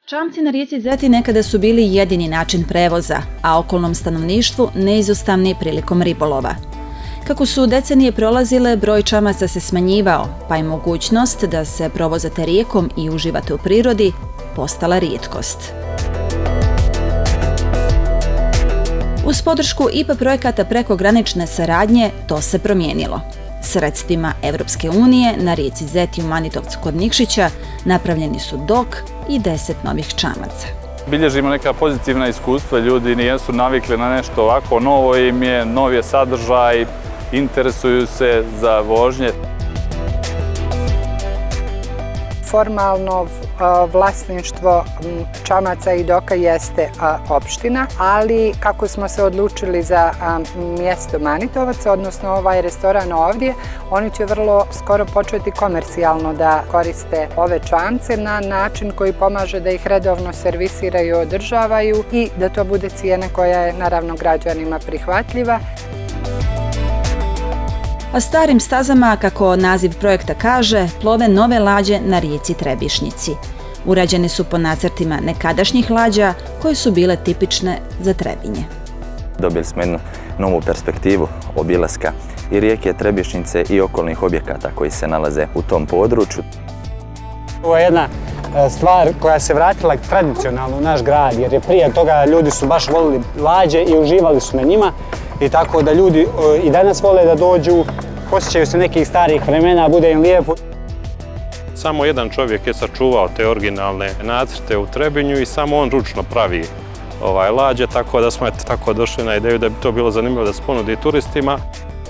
Čamci na rijeci Zeti nekada su bili jedini način prevoza, a okolnom stanovništvu neizostavni prilikom ribolova. Kako su decenije prolazile, broj čamaca se smanjivao, pa i mogućnost da se provozate rijekom i uživate u prirodi postala rijetkost. Uz podršku IPA projekata prekogranične saradnje to se promijenilo. Sredstvima Evropske unije na rijeci Zeti u Manitovcu kod Nikšića napravljeni su dok i 10 novih čamaca. Bilježimo neka pozitivna iskustva, ljudi nisu navikli na nešto ovako, novo im je, nov je sadržaj, interesuju se za vožnje. Formalno vlasništvo čamaca i doka jeste opština, ali kako smo se odlučili za mjesto Manitovac, odnosno ovaj restoran ovdje, oni će vrlo skoro početi komercijalno da koriste ove čamce na način koji pomaže da ih redovno servisiraju i održavaju i da to bude cijena koja je naravno građanima prihvatljiva. A starim stazama, kako naziv projekta kaže, plove nove lađe na rijeci Trebišnjici. Urađene su po nacrtima nekadašnjih lađa koje su bile tipične za Trebinje. Dobili smo jednu novu perspektivu obilaska i rijeke Trebišnjice i okolnih objekata koji se nalaze u tom području. Ovo je jedna stvar koja se vratila tradicionalno u naš grad, jer je prije toga ljudi su baš volili lađe i uživali su na njima. I tako da ljudi i danas vole da dođu, posjećaju se nekih starih vremena, bude im lijepo. Samo jedan čovjek je sačuvao te originalne nacrte u Trebinju i samo on ručno pravi lađe, tako da smo tako došli na ideju da bi to bilo zanimljivo da se ponudi turistima.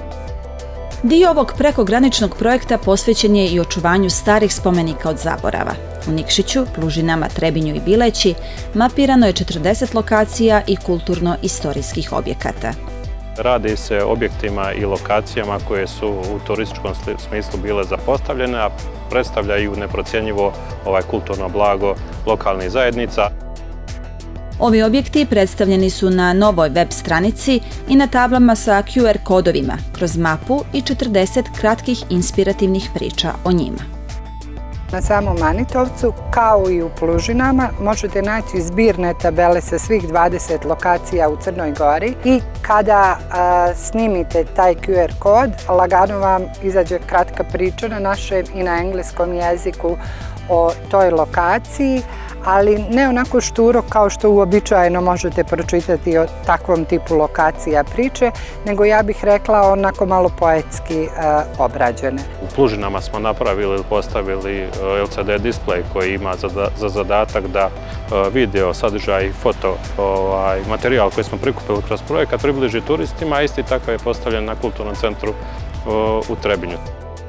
Dio ovog prekograničnog projekta posvećen je i očuvanju starih spomenika od zaborava. U Nikšiću, Plužinama, Trebinju i Bileći mapirano je 40 lokacija i kulturno-istorijskih objekata. Radi se o objektima i lokacijama koje su u turističkom smislu bile zapostavljene, a predstavljaju neprocjenjivo kulturno blago lokalnih zajednica. Ovi objekti predstavljeni su na novoj web stranici i na tablama sa QR kodovima, kroz mapu i 40 kratkih inspirativnih priča o njima. Na samom Manitovcu, kao i u Plužinama, možete naći zbirne tabele sa svih 20 lokacija u Crnoj Gori i kada snimite taj QR kod, lagano vam izađe kratka priča na našem i na engleskom jeziku o toj lokaciji, ali ne onako šturo kao što uobičajeno možete pročitati o takvom tipu lokacija priče, nego ja bih rekla onako malo poetski obrađene. U Plužinama smo napravili ili postavili LCD displej koji ima za zadatak da video, sadržaj i foto materijal koji smo prikupili kroz projekat približi turistima, a isti takav je postavljen na Kulturnom centru u Trebinju.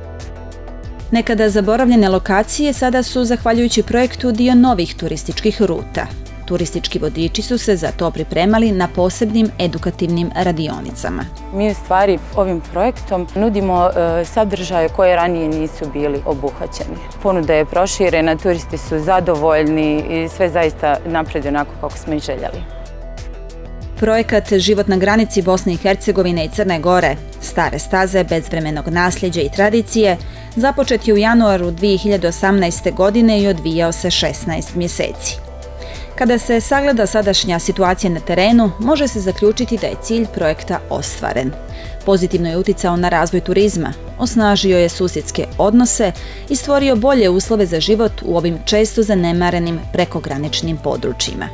Nekada zaboravljene lokacije sada su, zahvaljujući projektu, dio novih turističkih ruta. Turistički vodiči su se za to pripremali na posebnim edukativnim radionicama. Mi u stvari ovim projektom nudimo sadržaje koje ranije nisu bili obuhvaćeni. Ponuda je proširena, turisti su zadovoljni i sve zaista napreduje onako kako smo i željeli. Projekat Život na granici Bosne i Hercegovine i Crne Gore, stare staze bezvremenog nasljeđa i tradicije, započet je u januaru 2018. godine i odvijao se 16 mjeseci. Kada se sagleda sadašnja situacija na terenu, može se zaključiti da je cilj projekta ostvaren. Pozitivno je uticao na razvoj turizma, osnažio je susjedske odnose i stvorio bolje uslove za život u ovim često zanemarenim prekograničnim područjima.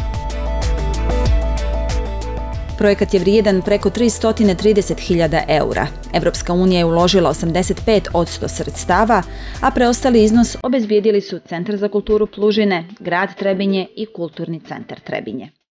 Projekat je vrijedan preko 330.000 eura. Evropska unija je uložila 85% sredstava, a preostali iznos obezbijedili su Centar za kulturu Plužine, grad Trebinje i Kulturni centar Trebinje.